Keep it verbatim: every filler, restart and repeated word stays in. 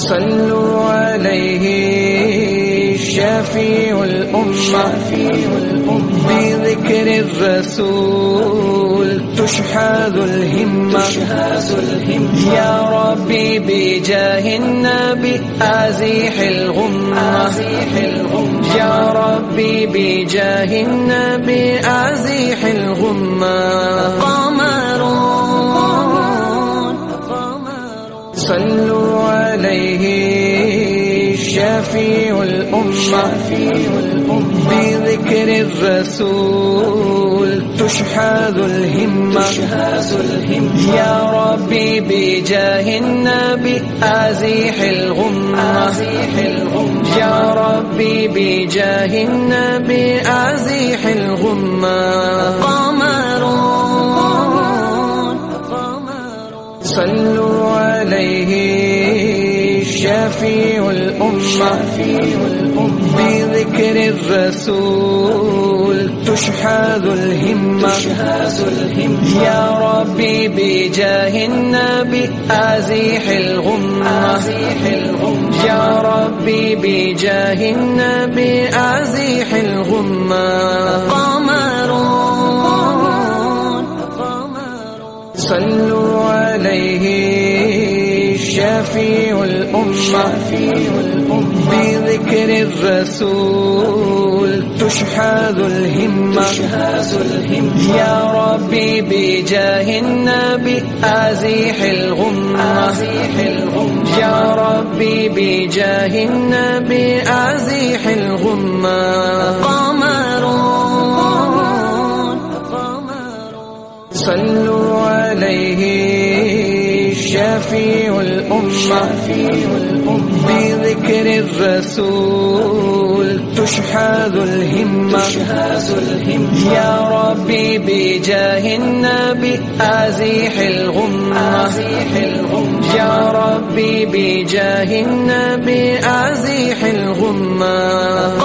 صلوا عليه شفيع الأمة بذكر الرسول تشحذ الهمة. يا ربي بجاه النبي أزيح الغمة. يا ربي بجاه النبي أزيح الغمة. صلوا عليه شفيع الأمة بذكر الرسول تشحذ الهمة. يا ربي بجاه النبي أزيح الغمة. يا ربي بجاه النبي أزيح الغمة. صلوا عليه شفيع الأمة بذكر الرسول تشحذ الهمة. يا ربي بجاه النبي أزيح الغمة. يا ربي بجاه النبي أزيح الغمة. صلوا عليه شفيع الأمة بذكر الرسول تشحذ الهمة. يا ربي بجاه النبي أزيح الغمة. يا ربي بجاه النبي أزيح الغمة. صلوا عليه شفيع الأمة بذكر الرسول تشحذ الهمة. يا ربي بجاه النبي أزيح الغمة. يا ربي بجاه النبي أزيح الغمة.